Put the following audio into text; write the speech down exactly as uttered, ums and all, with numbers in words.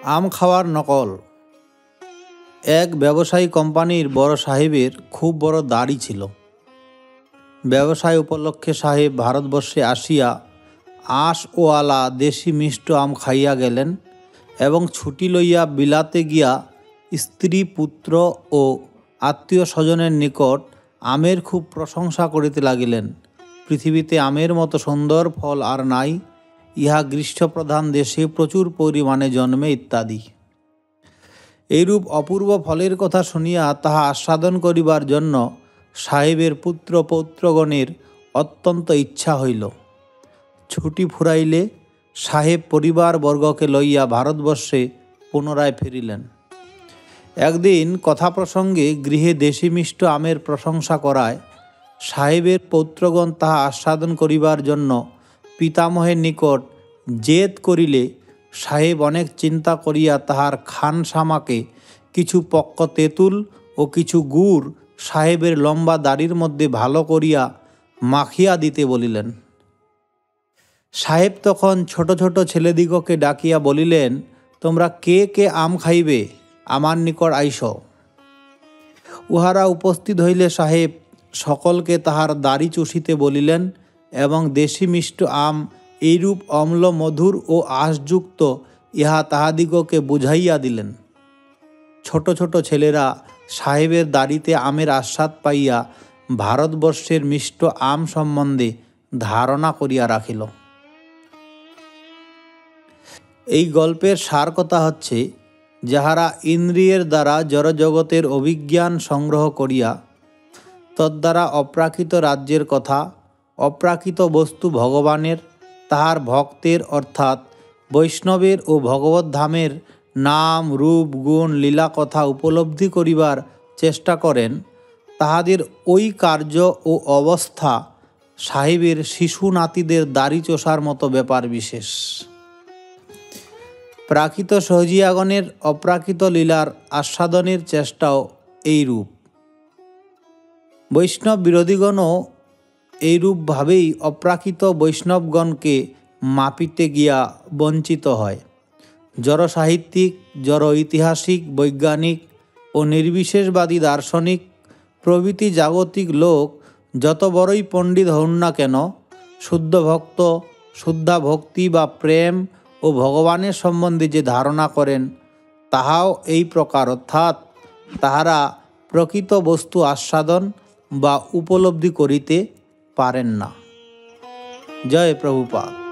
আম খাওয়ার নকল। এক ব্যবসায়ী কোম্পানির বড় সাহেবের খুব বড় দাড়ি ছিল। ব্যবসায় উপলক্ষে সাহেব ভারতবর্ষে আসিয়া আঁশওয়ালা দেশি মিষ্ট আম খাইয়া গেলেন এবং ছুটি লইয়া বিলাতে গিয়া স্ত্রী পুত্র ও আত্মীয় স্বজনের নিকট আমের খুব প্রশংসা করিতে লাগিলেন। পৃথিবীতে আমের মতো সুন্দর ফল আর নাই, ইহা গ্রীষ্মপ্রধান দেশে প্রচুর পরিমাণে জন্মে ইত্যাদি। এইরূপ অপূর্ব ফলের কথা শুনিয়া তাহা আস্বাদন করিবার জন্য সাহেবের পুত্র পৌত্রগণের অত্যন্ত ইচ্ছা হইল। ছুটি ফুরাইলে সাহেব পরিবারবর্গকে লইয়া ভারতবর্ষে পুনরায় ফিরিলেন। একদিন কথা প্রসঙ্গে গৃহে দেশি মিষ্ট আমের প্রশংসা করায় সাহেবের পৌত্রগণ তাহা আস্বাদন করিবার জন্য পিতামহের নিকট জেদ করিলে সাহেব অনেক চিন্তা করিয়া তাহার খানসামাকে কিছু পক্ক তেঁতুল ও কিছু গুড় সাহেবের লম্বা দাড়ির মধ্যে ভালো করিয়া মাখিয়া দিতে বলিলেন। সাহেব তখন ছোট ছোট ছেলেদিগকে ডাকিয়া বলিলেন, তোমরা কে কে আম খাইবে, আমার নিকট আইস। উহারা উপস্থিত হইলে সাহেব সকলকে তাহার দাড়ি চুষিতে বলিলেন এবং দেশি মিষ্ট আম এইরূপ অম্ল মধুর ও আঁশযুক্ত ইহা তাহাদিগকে বুঝাইয়া দিলেন। ছোট ছোট ছেলেরা সাহেবের দাড়িতে আমের আস্বাদ পাইয়া ভারতবর্ষের মিষ্ট আম সম্বন্ধে ধারণা করিয়া রাখিল। এই গল্পের সার কথা হচ্ছে, যাহারা ইন্দ্রিয়ের দ্বারা জড়জগতের অভিজ্ঞান সংগ্রহ করিয়া তদ্বারা অপ্রাকৃত রাজ্যের কথা, অপ্রাকৃত বস্তু ভগবানের, তাহার ভক্তের অর্থাৎ বৈষ্ণবের ও ভগবত ধামের নাম রূপ গুণ লীলা কথা উপলব্ধি করিবার চেষ্টা করেন, তাহাদের ওই কার্য ও অবস্থা সাহেবের শিশু নাতিদের দাড়ি চোষার মতো ব্যাপার বিশেষ। প্রাকৃত সহজিয়াগণের অপ্রাকৃত লীলার আস্বাদনের চেষ্টাও এইরূপ। বৈষ্ণব বিরোধীগণও এইরূপভাবেই অপ্রাকৃত বৈষ্ণবগণকে মাপিতে গিয়া বঞ্চিত হয়। জড় সাহিত্যিক, জড় ঐতিহাসিক, বৈজ্ঞানিক ও নির্বিশেষবাদী দার্শনিক প্রভৃতি জাগতিক লোক যত বড়ই পণ্ডিত হন না কেন, শুদ্ধ ভক্ত, শুদ্ধা ভক্তি বা প্রেম ও ভগবানের সম্বন্ধে যে ধারণা করেন তাহাও এই প্রকার, অর্থাৎ তাহারা প্রকৃত বস্তু আস্বাদন বা উপলব্ধি করিতে পারেন না। জয় প্রভুপাদ।